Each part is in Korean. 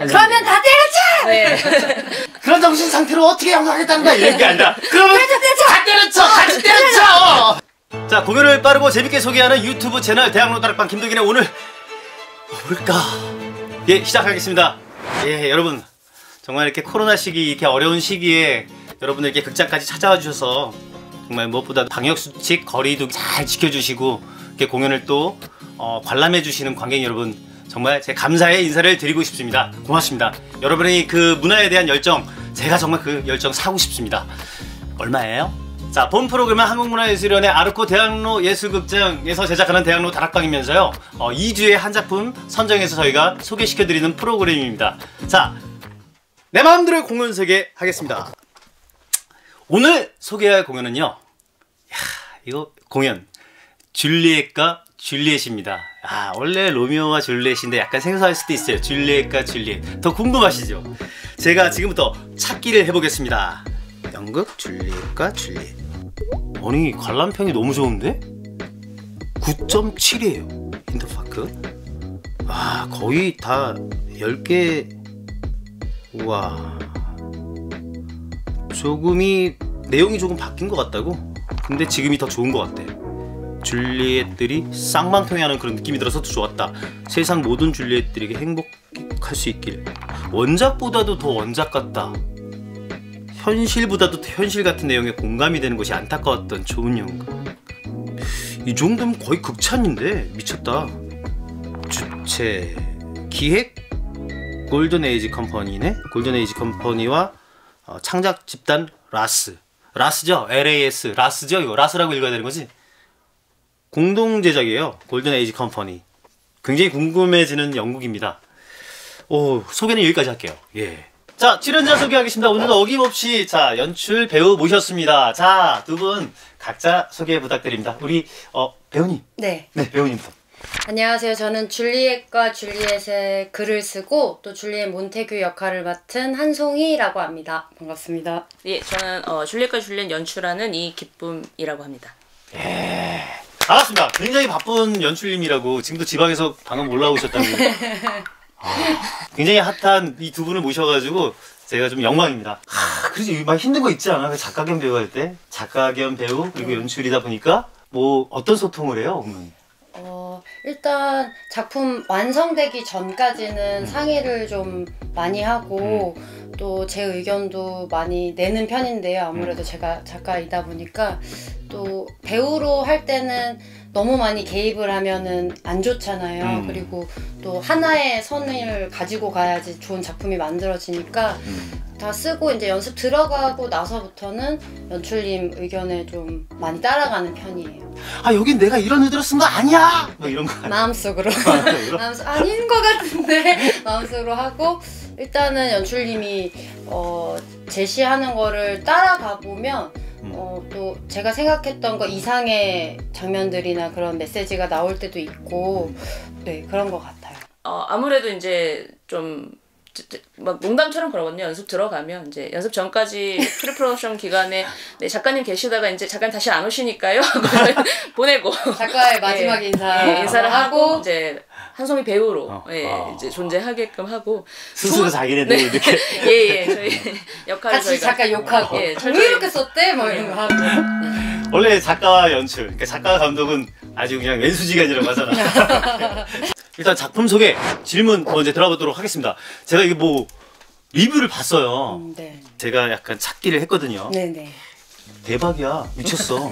그러면 다 때려쳐! 네. 그런 정신 상태로 어떻게 연구하겠다는 거야? 이런 게 아니라 그러면 다 때려쳐! 같이 때려쳐! 자, 공연을 빠르고 재밌게 소개하는 유튜브 채널 대학로 다락방 김동균의 오늘 뭘까? 예, 시작하겠습니다. 예, 여러분 정말 이렇게 코로나 시기, 이렇게 어려운 시기에 여러분들 이렇게 극장까지 찾아와 주셔서 정말 무엇보다 방역수칙 거리두기 잘 지켜주시고 이렇게 공연을 또 관람해 주시는 관객 여러분, 정말 제 감사의 인사를 드리고 싶습니다. 고맙습니다. 여러분의 그 문화에 대한 열정, 제가 정말 그 열정 사고 싶습니다. 얼마예요? 자, 본 프로그램은 한국문화예술위원회 아르코 대학로 예술극장에서 제작하는 대학로 다락방이면서요 2주에 한 작품 선정해서 저희가 소개시켜드리는 프로그램입니다. 자, 내 마음대로 공연 소개하겠습니다. 오늘 소개할 공연은요, 이거 공연 줄리엣과 줄리엣입니다. 원래 로미오와 줄리엣인데 약간 생소할 수도 있어요. 줄리엣과 줄리엣. 더 궁금하시죠? 제가 지금부터 찾기를 해보겠습니다. 연극 줄리엣과 줄리엣. 아니, 관람평이 너무 좋은데? 9.7이에요 인터파크. 거의 다 10개. 우와, 내용이 조금 바뀐 것 같다고? 근데 지금이 더 좋은 것 같아. 줄리엣들이 쌍방통하는 그런 느낌이 들어서 더 좋았다. 세상 모든 줄리엣들에게 행복할 수 있길. 원작보다도 더 원작 같다. 현실보다도 더 현실 같은 내용에 공감이 되는 것이 안타까웠던 좋은 연극. 이 정도면 거의 극찬인데 미쳤다. 주최 기획 골든에이지 컴퍼니네. 골든에이지 컴퍼니와 창작 집단 라스죠. LAS 라스죠. 이거 라스라고 읽어야 되는 거지. 공동 제작이에요. 골든에이지 컴퍼니. 굉장히 궁금해지는 연극입니다. 소개는 여기까지 할게요. 예. 자, 출연자 소개하겠습니다. 오늘도 어김없이 연출 배우 모셨습니다. 자, 두 분 각자 소개 부탁드립니다. 우리 배우님. 네. 네, 배우님부터. 안녕하세요. 저는 줄리엣과 줄리엣의 글을 쓰고 또 줄리엣 몬테규 역할을 맡은 한송이라고 합니다. 반갑습니다. 예, 저는 줄리엣과 줄리엣 연출하는 이기쁨이라고 합니다. 예. 반갑습니다. 굉장히 바쁜 연출님이라고 지금도 지방에서 방금 올라오셨다고. 굉장히 핫한 이 두 분을 모셔가지고 제가 좀 영광입니다. 그래서 막 힘든 거 있지 않아? 작가 겸 배우 할 때? 작가 겸 배우 그리고 연출이다 보니까 뭐 어떤 소통을 해요? 일단 작품 완성되기 전까지는 상의를 좀 많이 하고 또 제 의견도 많이 내는 편인데요. 아무래도 제가 작가이다 보니까 또 배우로 할 때는 너무 많이 개입을 하면은 안 좋잖아요. 그리고 또 하나의 선을 가지고 가야지 좋은 작품이 만들어지니까 다 쓰고 이제 연습 들어가고 나서부터는 연출님 의견에 좀 많이 따라가는 편이에요. 여긴 내가 이런 의도로 쓴 거 아니야! 뭐 이런 거. 마음속으로. 아닌 것 같은데 마음속으로 하고, 일단은 연출님이 제시하는 거를 따라가 보면 또 제가 생각했던 거 이상의 장면들이나 그런 메시지가 나올 때도 있고, 네, 그런 것 같아요. 아무래도 이제 좀 막 농담처럼 그러거든요. 연습 들어가면 이제 연습 전까지 프리프로덕션 기간에 네, 작가님 계시다가 이제 작가님 다시 안 오시니까요. 보내고 작가의 마지막 인사를 하고 이제 한송이 배우로 이제 존재하게끔 하고 스스로 자기네들 이렇게 예 저희 역할을 같이 작가 욕하고 왜 이렇게 썼대? 뭐 이런 거 하고. 원래 작가와 연출, 그러니까 작가와 감독은 아주 그냥 왼수지간이라고 하잖아. 일단 작품 소개 질문 먼저 들어보도록 하겠습니다. 제가 이게 뭐 리뷰를 봤어요. 네. 제가 약간 찾기를 했거든요. 네네. 대박이야, 미쳤어.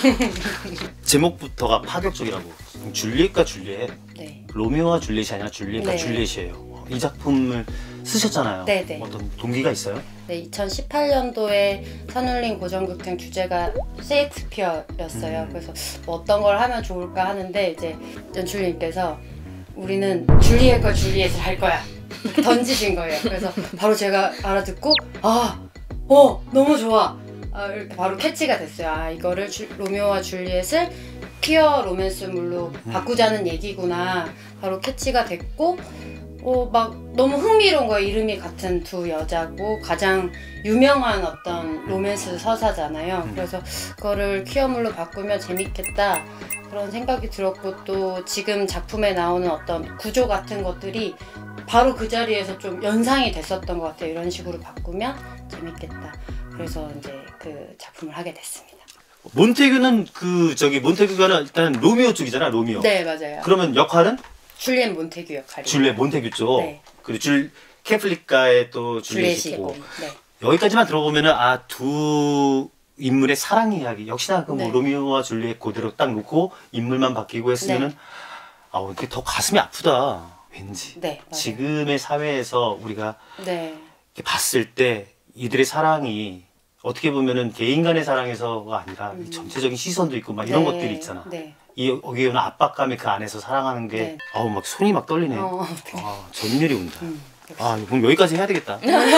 제목부터가 파격적이라고. 줄리엣과 줄리엣. 네. 로미오와 줄리엣이 아니라 줄리엣과 네. 줄리엣이에요. 이 작품을 쓰셨잖아요. 네네. 어떤 동기가 있어요? 네, 2018년도에 산울림 고전극장 주제가 셰익스피어였어요. 그래서 뭐 어떤 걸 하면 좋을까 하는데 이제 연출님께서 우리는 줄리엣과 줄리엣을 할 거야 던지신 거예요. 그래서 바로 제가 알아듣고 너무 좋아. 이렇게 바로 캐치가 됐어요. 이거를 로미오와 줄리엣을 퀴어 로맨스물로 바꾸자는 얘기구나. 바로 캐치가 됐고 막 너무 흥미로운 거예요. 이름이 같은 두 여자고 가장 유명한 어떤 로맨스 서사잖아요. 그래서 그거를 퀴어물로 바꾸면 재밌겠다 그런 생각이 들었고, 또 지금 작품에 나오는 어떤 구조 같은 것들이 바로 그 자리에서 좀 연상이 됐었던 것 같아요. 이런 식으로 바꾸면 재밌겠다. 그래서 이제 그 작품을 하게 됐습니다. 몬테규는 몬테규가 일단 로미오 쪽이잖아, 로미오. 네, 맞아요. 그러면 역할은? 줄리엣 몬테규 역할이. 줄리엣 몬테규 쪽. 네. 그리고 캐플릭가의 또 줄리엣이고. 네. 여기까지만 들어보면은 두 인물의 사랑 이야기. 역시나 그 네. 로미오와 줄리엣 그대로 딱 놓고 인물만 바뀌고 했으면은 네. 이게 더 가슴이 아프다. 왠지. 네, 맞아요. 지금의 사회에서 우리가 네. 이렇게 봤을 때 이들의 사랑이 어떻게 보면은 개인 간의 사랑에서가 아니라 이 전체적인 시선도 있고 막 이런 네. 것들이 있잖아. 네. 여기에 오는 압박감이 그 안에서 사랑하는 게 네. 막 손이 막 떨리네. 어떡해. 전율이 온다. 역시. 그럼 여기까지 해야 되겠다.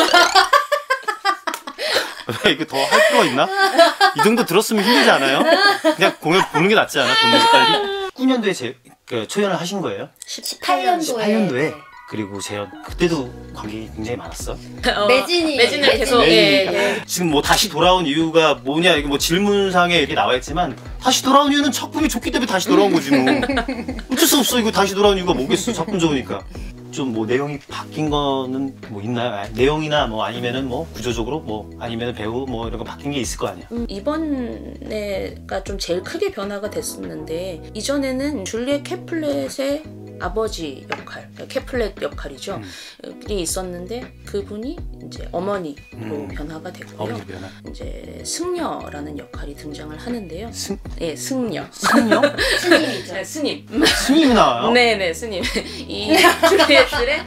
이거 더 할 필요가 있나? 이 정도 들었으면 힘들지 않아요? 그냥 공연 보는 게 낫지 않아? 보는 게 빨리. 9년도에 초연을 하신 거예요? 18년도에. 18년도에. 그리고 재현 그때도 관객이 굉장히 많았어. 매진을 계속 지금 뭐 다시 돌아온 이유가 뭐냐, 이게 뭐 질문상에 이렇게 나와 있지만 다시 돌아온 이유는 작품이 좋기 때문에 다시 돌아온 거지 뭐. 어쩔 수 없어. 이거 다시 돌아온 이유가 뭐겠어. 작품 좋으니까. 좀 뭐 내용이 바뀐 거는 뭐 있나요? 내용이나 뭐 아니면은 뭐 구조적으로 뭐 아니면은 배우 뭐 이런 거 바뀐 게 있을 거 아니야. 이번에가 좀 제일 크게 변화가 됐었는데, 이전에는 줄리엣 캐플렛의 아버지 역할, 캐플렛 역할이죠. 이 있었는데 그분이 이제 어머니로 변화가 됐고요. 어머니 변화. 이제 승려라는 역할이 등장을 하는데요. 승녀. 스님이죠. 네, 스님. 스님이 나와요? 네네, 스님. 이 줄리엣들의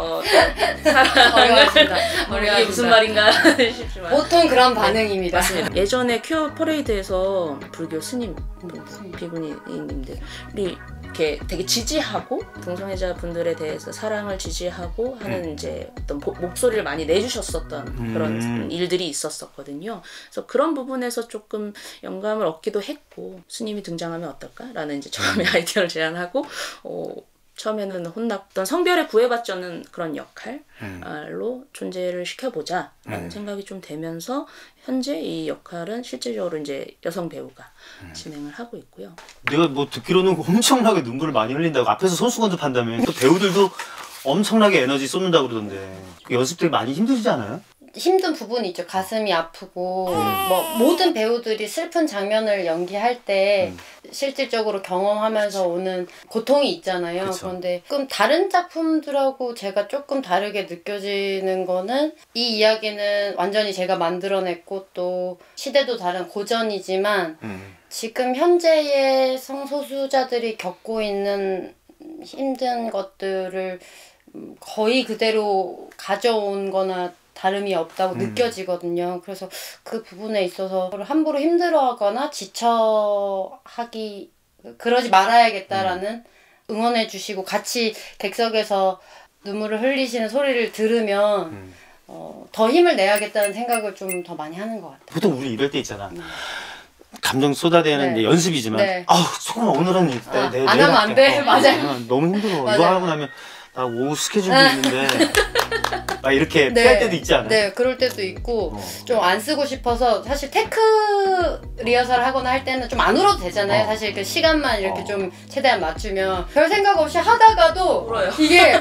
사랑을 이게 무슨 말인가 싶지만 보통 그런 반응입니다. 맞습니다. 예전에 큐어 퍼레이드에서 불교 스님 비구니님들이 이렇게 되게 지지하고 동성애자 분들에 대해서 사랑을 지지하고 하는 이제 어떤 목소리를 많이 내주셨었던 그런 일들이 있었었거든요. 그래서 그런 부분에서 조금 영감을 얻기도 했고, 스님이 등장하면 어떨까라는 이제 처음에 아이디어를 제안하고 처음에는 혼났던 성별에 구애받지 않는 그런 역할로 존재를 시켜보자라는 생각이 좀 되면서 현재 이 역할은 실질적으로 이제 여성 배우가 진행을 하고 있고요. 내가 뭐 듣기로는 엄청나게 눈물을 많이 흘린다고, 앞에서 손수건접한다며. 또 배우들도 엄청나게 에너지 쏟는다고 그러던데 연습들 많이 힘들지 않아요? 힘든 부분이 있죠. 가슴이 아프고 뭐 모든 배우들이 슬픈 장면을 연기할 때 실질적으로 경험하면서 오는 고통이 있잖아요. 그쵸. 그런데 조금 다른 작품들하고 제가 조금 다르게 느껴지는 거는, 이 이야기는 완전히 제가 만들어냈고 또 시대도 다른 고전이지만 지금 현재의 성소수자들이 겪고 있는 힘든 것들을 거의 그대로 가져온 거나 다름이 없다고 느껴지거든요. 그래서 그 부분에 있어서 함부로 힘들어하거나 그러지 말아야겠다라는 응원해 주시고 같이 객석에서 눈물을 흘리시는 소리를 들으면 더 힘을 내야겠다는 생각을 좀 더 많이 하는 것 같아요. 보통 우리 이럴 때 있잖아. 감정 쏟아내는 네. 이제 연습이지만 네. 조금 오늘은 내일 안 하면 안 돼. 할게. 맞아요. 너무 힘들어. 맞아요. 이거 하고 나면 나 오후 스케줄도 있는데 막 이렇게 네. 피할 때도 있지 않아요? 네, 그럴 때도 있고 좀 안 쓰고 싶어서, 사실 테크 리허설 하거나 할 때는 좀 안 울어도 되잖아요. 사실 그 시간만 이렇게 좀 최대한 맞추면 별 생각 없이 하다가도 울어요. 이게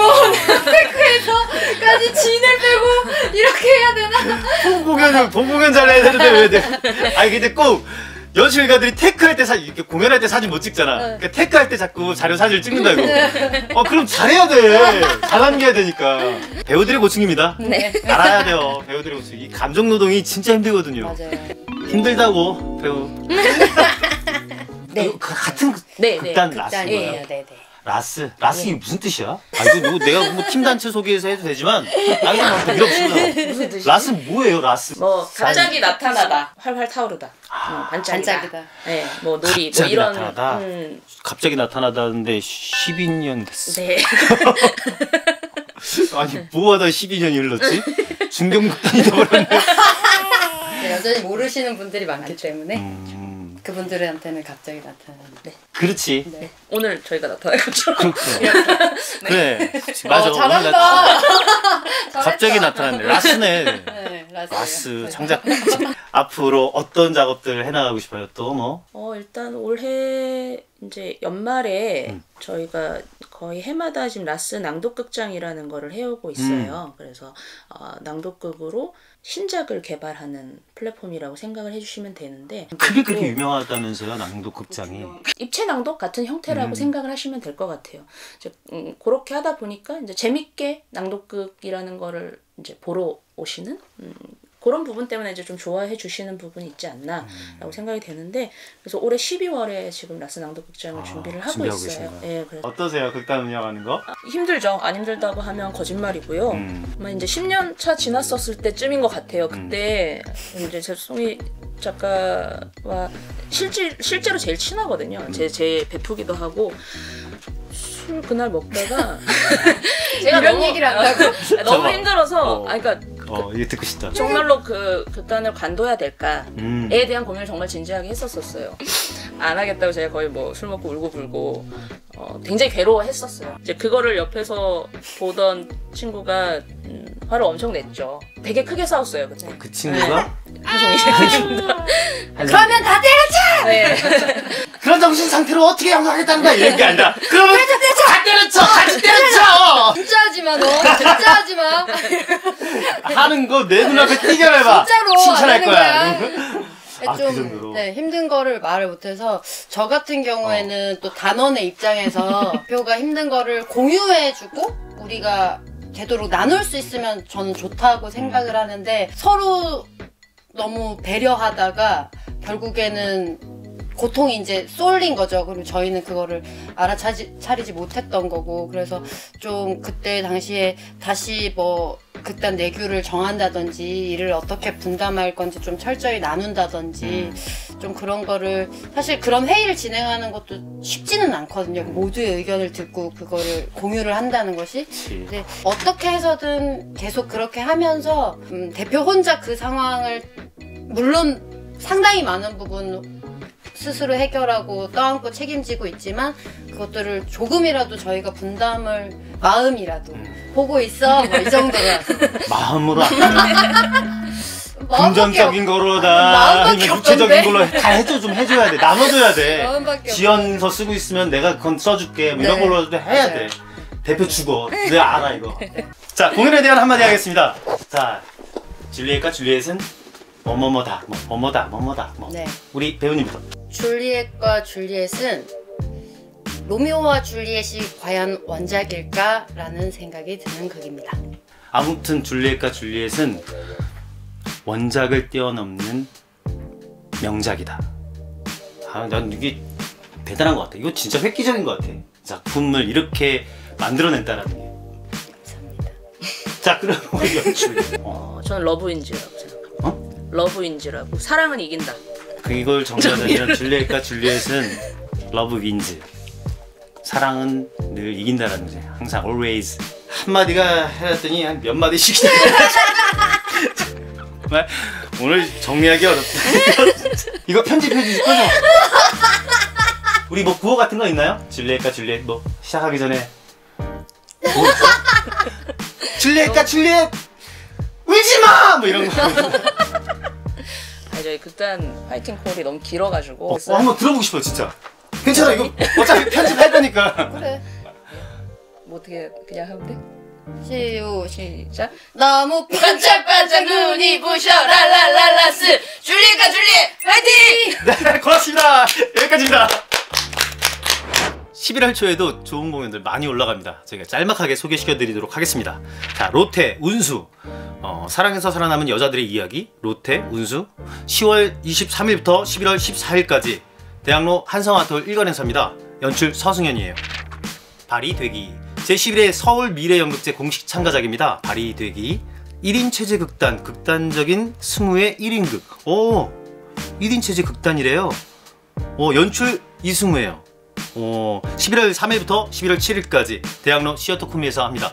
테크에서까지 진을 빼고 이렇게 해야 되나? 본공연 잘 해야 되는데 왜 돼? 아니 근데 꼭 연출가들이 테크할 때 이렇게 공연할 때 사진 못 찍잖아. 그러니까 테크할 때 자꾸 자료 사진을 찍는다고. 그럼 잘해야 돼. 잘 남겨야 되니까. 배우들의 고충입니다. 네. 알아야 돼요. 배우들의 고충. 이 감정 노동이 진짜 힘들거든요. 맞아요. 힘들다고 배우. 네. 같은 네, 극단 네. 라스인 극단이에요. 거예요. 네네. 라스 이게 무슨 뜻이야? 이거 내가 뭐 팀 단체 소개해서 해도 되지만 그냥 뭐 밀어붙이면 무슨 뜻이지? 라스 뭐예요? 라스 뭐 갑자기 나타나다, 활활 타오르다, 반짝이다. 반짝이다. 네, 뭐 놀이, 뭐 갑자기 이런. 나타나다. 갑자기 나타나다는데 12년 됐어. 네. 아니 뭐하다 12년이 흘렀지? 중경극단이 돼버렸네. 네, 여전히 모르시는 분들이 많기 때문에. 그분들한테는 갑자기 나타나는. 네. 그렇지. 네. 오늘 저희가 나타날 것처럼. 그래. 맞아. 잘한다. 갑자기 나타났네. 라스네. 네, 라스 네. 창작. 앞으로 어떤 작업들 해나가고 싶어요? 또 뭐? 일단 올해 이제 연말에 저희가 거의 해마다 지금 라스 낭독극장이라는 거를 해오고 있어요. 그래서 낭독극으로 신작을 개발하는 플랫폼이라고 생각을 해주시면 되는데 그게 그렇게 유명하다면서요, 낭독극장이. 입체 낭독 같은 형태라고 생각을 하시면 될 것 같아요. 이제 그렇게 하다 보니까 이제 재밌게 낭독극이라는 거를 이제 보러 오시는 그런 부분 때문에 이제 좀 좋아해 주시는 부분이 있지 않나라고 생각이 되는데 그래서 올해 12월에 지금 라스 낭독극장을 준비를 하고 준비하고 있어요. 계신가요? 예, 그래서 어떠세요, 극단 운영하는 거? 힘들죠. 안 힘들다고 하면 거짓말이고요. 아마 이제 10년 차 지났었을 때쯤인 것 같아요. 그때 이제 제 송이 작가와 실제로 제일 친하거든요. 제 베프기도 하고 술 그날 먹다가 제가 이런 너무, 얘기를 한다고? 너무 힘들어서 그러니까 이거 듣고 싶다. 정말로 그 극단을 관둬야 될까에 대한 고민을 정말 진지하게 했었어요. 안 하겠다고 제가 거의 뭐 술 먹고 울고 불고 굉장히 괴로워했었어요. 이제 그거를 옆에서 보던 친구가 화를 엄청 냈죠. 되게 크게 싸웠어요 그때. 그 친구가? 한송이 친구가. 그러면 다 때려쳐! 네. 그런 정신 상태로 어떻게 양성하겠다는 거야? 이게 아니라 그러면 다 때려쳐! 같이 때려쳐! 진짜 하지마 너. 진짜 하지마. 하는 거 내 눈앞에 띄게 해봐. 진짜로 칭찬할 안 하는 거야. 좀 그 정도로. 네, 힘든 거를 말을 못해서 저 같은 경우에는 또 단원의 입장에서 표가 힘든 거를 공유해주고 우리가 되도록 나눌 수 있으면 저는 좋다고 생각을 하는데 서로 너무 배려하다가 결국에는 고통이 이제 쏠린 거죠. 그리고 저희는 그거를 알아차리지 못했던 거고 그래서 좀 그때 당시에 다시 뭐 극단 내규를 정한다든지 일을 어떻게 분담할 건지 좀 철저히 나눈다든지 좀 그런 거를 사실 그런 회의를 진행하는 것도 쉽지는 않거든요. 모두의 의견을 듣고 그거를 공유를 한다는 것이. 근데 어떻게 해서든 계속 그렇게 하면서 대표 혼자 그 상황을 물론 상당히 많은 부분 스스로 해결하고 떠안고 책임지고 있지만 그것들을 조금이라도 저희가 분담을 마음이라도 보고 있어 뭐 이 정도로 마음으로 금전적인 거로다 아니면 육체적인 걸로 다 해줘 좀 해줘야 돼. 나눠줘야 돼. 지연서 쓰고 있으면 내가 그건 써줄게 뭐 이런 네. 걸로 해야 돼. 대표 죽어. 내가 알아 이거. 자, 공연에 대한 한마디 하겠습니다. 자, 줄리엣과 줄리엣은 뭐뭐뭐다 뭐뭐다 네. 우리 배우님부터. 줄리엣과 줄리엣은 로미오와 줄리엣이 과연 원작일까라는 생각이 드는 극입니다. 아무튼 줄리엣과 줄리엣은 원작을 뛰어넘는 명작이다. 난 이게 대단한 것 같아. 이거 진짜 획기적인 것 같아. 작품을 이렇게 만들어낸다는 게. 감사합니다. 자, 그럼 우리 연출. 저는 러브인지라고 생각합니다. 러브인지라고 사랑은 이긴다. 이걸 정리하자면 줄리엣과 줄리엣은 러브 윈즈. 사랑은 늘 이긴다라는 거죠. 항상 always. 한마디가 해놨더니 한 몇 마디씩 정말 오늘 정리하기 어렵다. 이거 편집해 주실 거죠? 우리 뭐 구호 같은 거 있나요? 줄리엣과 줄리엣 뭐 시작하기 전에 뭐 있어? 줄리엣과 줄리엣 울지마! 뭐 이런 거. 저희 극단 파이팅 콜이 너무 길어가지고 한번 들어보고 싶어요 진짜. 괜찮아 이거 어차피 편집할 거니까. 그래. 뭐 어떻게 그냥 하면 돼? 시작. 시작. 너무 반짝반짝 눈이 부셔 랄랄랄라스 줄리엣과 줄리엣 파이팅! 네, 고맙습니다. 여기까지입니다. 11월 초에도 좋은 공연들 많이 올라갑니다. 저희가 짤막하게 소개시켜드리도록 하겠습니다. 자, 로테, 운수, 사랑에서 살아남은 여자들의 이야기, 로테, 운수, 10월 23일부터 11월 14일까지 대학로 한성아톨 1관 행사입니다. 연출 서승현이에요. 발이 되기, 제11회 서울 미래연극제 공식 참가작입니다. 발이 되기, 1인 체제 극단, 극단적인 승우의 1인극. 오, 1인 체제 극단이래요. 연출 이승우예요. 11월 3일부터 11월 7일까지 대학로 시어터코미에서 합니다.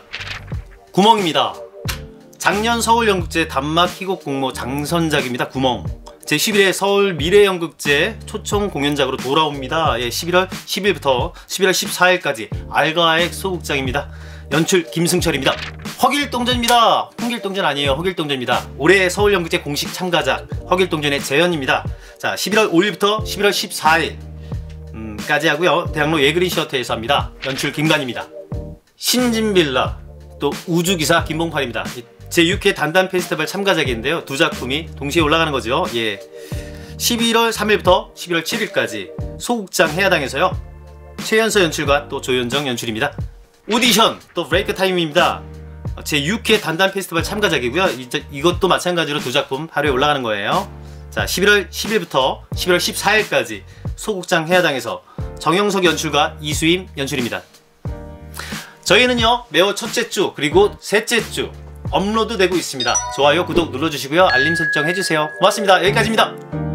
구멍입니다. 작년 서울연극제 단막 희곡 공모 장선작입니다. 구멍. 제11회 서울 미래연극제 초청 공연작으로 돌아옵니다. 예, 11월 10일부터 11월 14일까지 알가액 소극장입니다. 연출 김승철입니다. 허길동전입니다. 홍길동전 아니에요. 허길동전입니다. 올해 서울연극제 공식 참가작 허길동전의 재현입니다. 자, 11월 5일부터 11월 14일까지 하고요. 대학로 예그린 시어터에서 합니다. 연출 김관입니다. 신진빌라, 또 우주기사 김봉팔입니다. 제6회 단단 페스티벌 참가작인데요. 두 작품이 동시에 올라가는 거죠. 예. 11월 3일부터 11월 7일까지 소극장 해야당에서요. 최연서 연출과 또 조현정 연출입니다. 오디션, 또 브레이크 타임입니다. 제6회 단단 페스티벌 참가작이고요. 이것도 마찬가지로 두 작품 하루에 올라가는 거예요. 자, 11월 10일부터 11월 14일까지 소극장 해야당에서 정영석 연출과 이수임 연출입니다. 저희는요, 매월 첫째 주 그리고 셋째 주 업로드 되고 있습니다. 좋아요, 구독 눌러주시고요. 알림 설정 해주세요. 고맙습니다. 여기까지입니다.